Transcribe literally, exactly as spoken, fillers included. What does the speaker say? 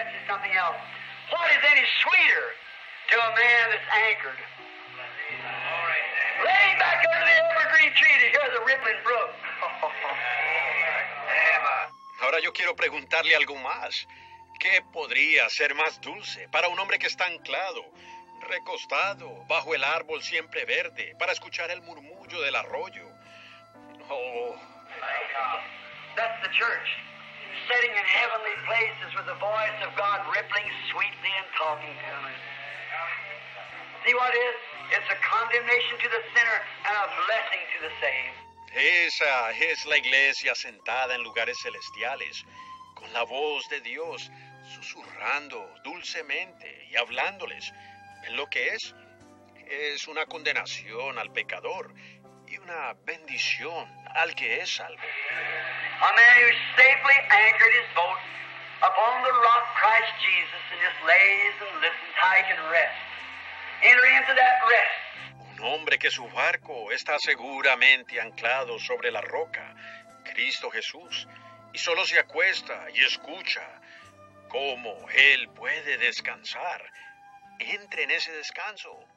ask you something else. What is any sweeter to a man that's anchored? Laying back under the evergreen tree to hear the rippling brook. Ahora yo quiero preguntarle algo más. ¿Qué podría ser más dulce para un hombre que está anclado, recostado, bajo el árbol siempre verde, para escuchar el murmullo del arroyo? Oh. That's the church, sitting in heavenly places with the voice of God rippling sweetly and talking to him. See what it is? It's a condemnation to the sinner and a blessing to the saved. Esa es la iglesia sentada en lugares celestiales, con la voz de Dios, susurrando dulcemente y hablándoles. ¿En lo que es? Es una condenación al pecador y una bendición al que es salvo. A man who safely anchored his boat upon the rock Christ Jesus and just lays and listens how he can rest. Enter into that rest. Un hombre que su barco está seguramente anclado sobre la roca, Cristo Jesús, y solo se acuesta y escucha cómo Él puede descansar. Entre en ese descanso